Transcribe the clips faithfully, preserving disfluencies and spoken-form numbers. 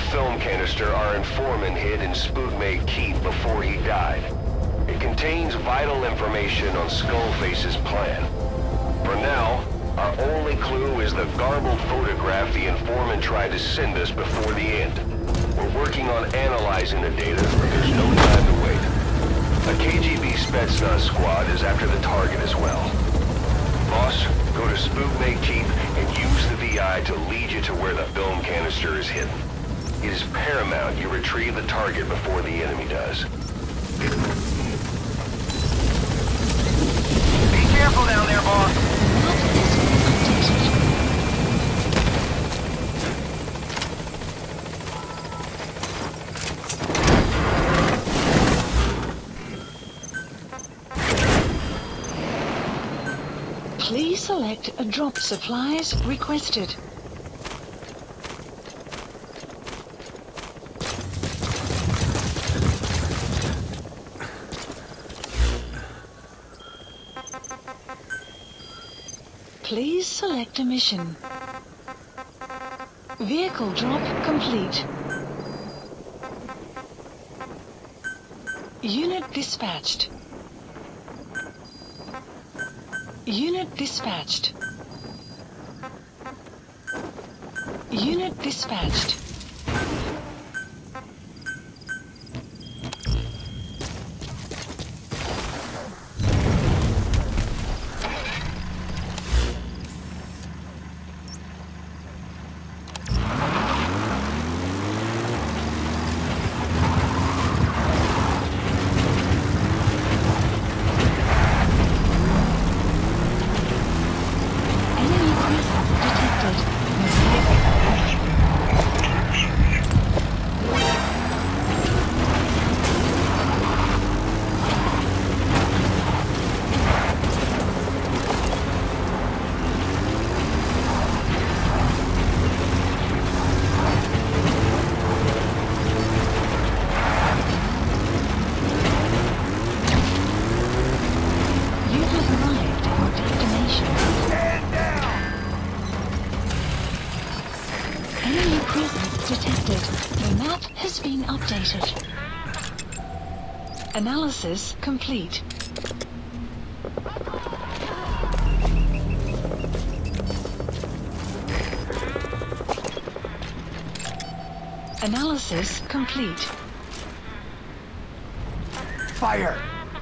film canister our informant hid in Spookmate Keep before he died. It contains vital information on Skullface's plan. For now, our only clue is the garbled photograph the informant tried to send us before the end. We're working on analyzing the data, but there's no time to wait. A K G B Spetsnaz squad is after the target as well. Boss, go to Spookmate Keep and use the V I to lead you to where the film canister is hidden. It is paramount you retrieve the target before the enemy does. Be careful down there, boss. Please select a drop supplies requested. Please select a mission. Vehicle drop complete. Unit dispatched. Unit dispatched. Unit dispatched. Analysis complete. Analysis complete. Fire!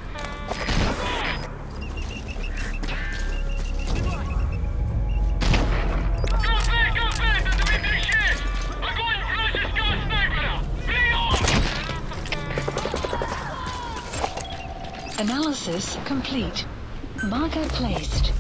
Analysis complete. Marker placed.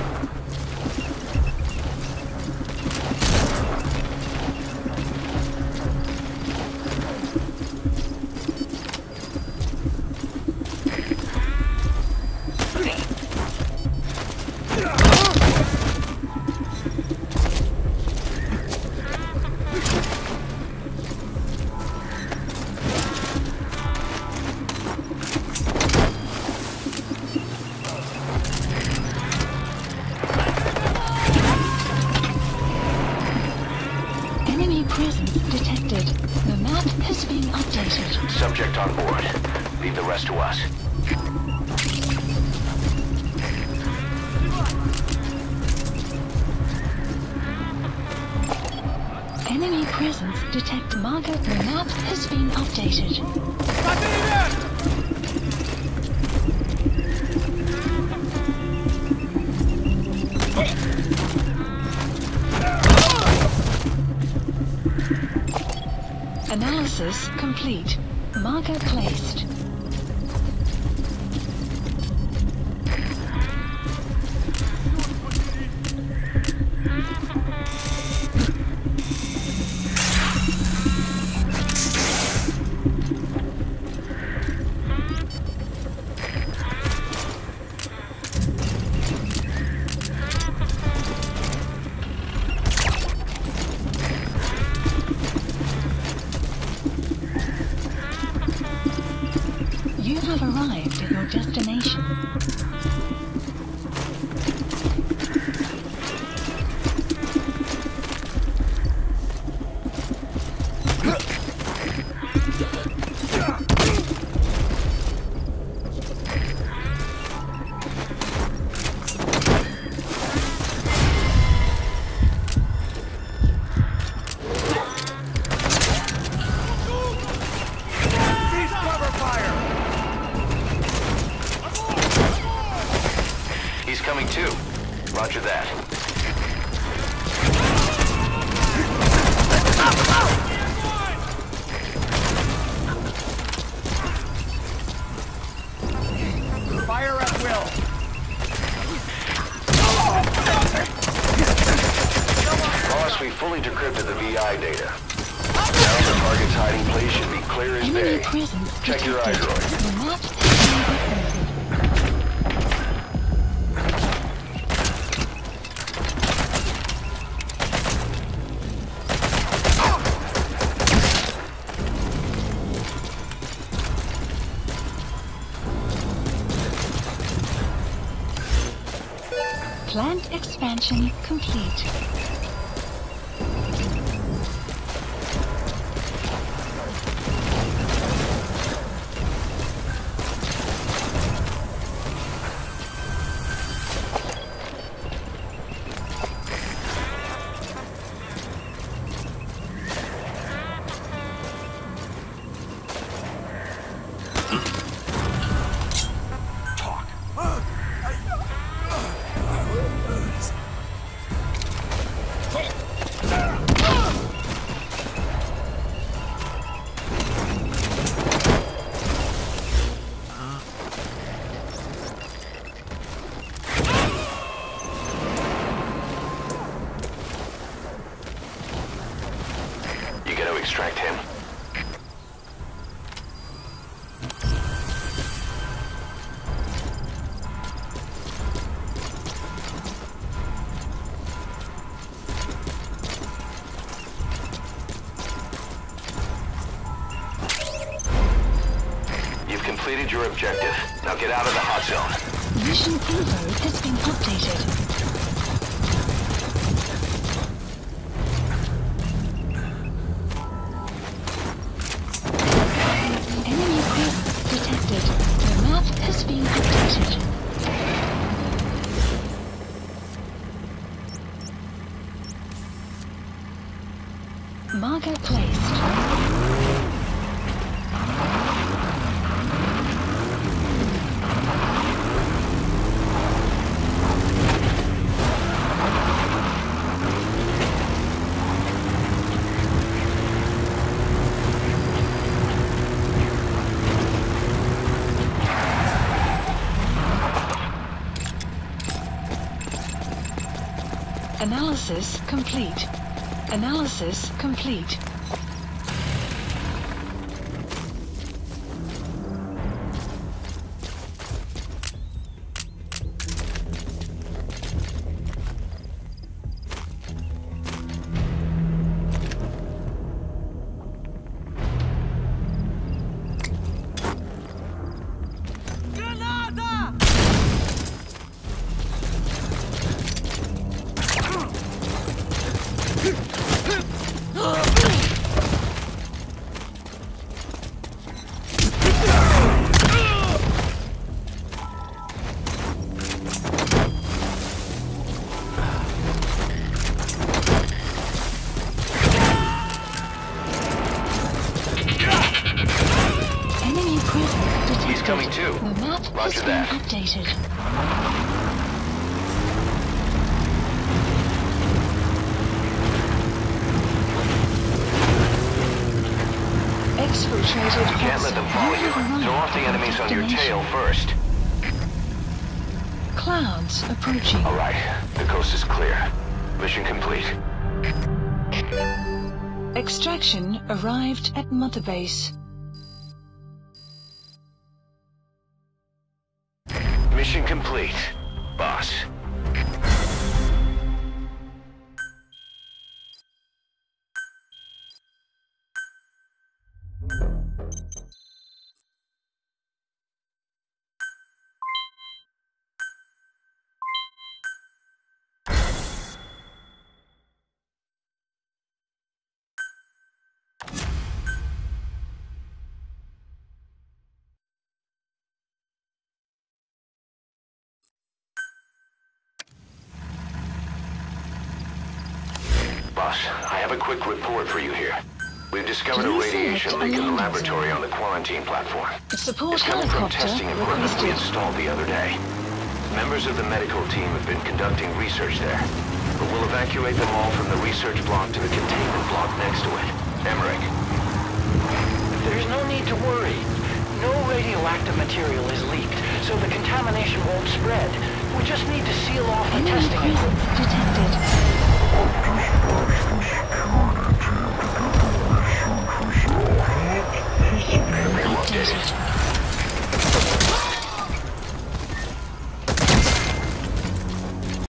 Subject on board. Leave the rest to us. Enemy presence detect. Marker. The map has been updated. Analysis complete. Marker placed. You have arrived at your destination. in place should be clear as Enemy day. presence Check your eye detected. droid. The map has been updated. Plant expansion complete. Extract him. You've completed your objective. Now get out of the hot zone. Mission info has been updated. Detected. The map has been updated. Marker placed. Analysis complete. Analysis complete. Coming too. The map Roger has that. been updated. Exfiltrated. You can't let them follow you. Throw off the enemies on your tail first. Clouds approaching. All right, the coast is clear. Mission complete. Extraction arrived at Mother Base. Mission complete, boss. Boss, I have a quick report for you here. We've discovered a radiation leak in the laboratory on the quarantine platform. Support It's coming from helicopter testing equipment we requested. installed the other day. Members of the medical team have been conducting research there, but we'll evacuate them all from the research block to the containment block next to it. Emmerich. There's no need to worry. No radioactive material is leaked, so the contamination won't spread. We just need to seal off the Enemy testing equipment. presence detected. desert.